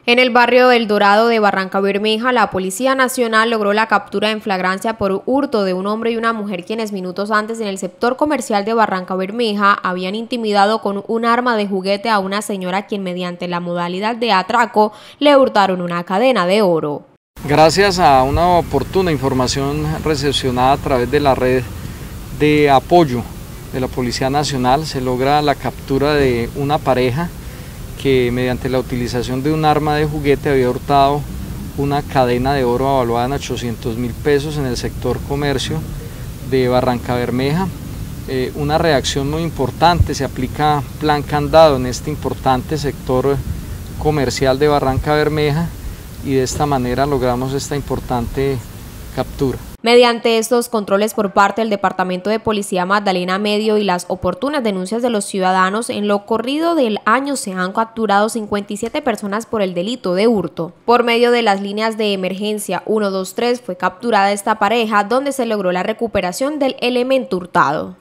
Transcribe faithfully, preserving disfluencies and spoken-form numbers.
En el barrio El Dorado de Barrancabermeja, la Policía Nacional logró la captura en flagrancia por hurto de un hombre y una mujer quienes minutos antes en el sector comercial de Barrancabermeja habían intimidado con un arma de juguete a una señora quien mediante la modalidad de atraco le hurtaron una cadena de oro. Gracias a una oportuna información recepcionada a través de la red de apoyo de la Policía Nacional se logra la captura de una pareja que mediante la utilización de un arma de juguete había hurtado una cadena de oro evaluada en ochocientos mil pesos en el sector comercio de Barrancabermeja. Eh, una reacción muy importante, se aplica plan candado en este importante sector comercial de Barrancabermeja y de esta manera logramos esta importante captura. Mediante estos controles por parte del Departamento de Policía Magdalena Medio y las oportunas denuncias de los ciudadanos, en lo corrido del año se han capturado cincuenta y siete personas por el delito de hurto. Por medio de las líneas de emergencia uno dos tres fue capturada esta pareja, donde se logró la recuperación del elemento hurtado.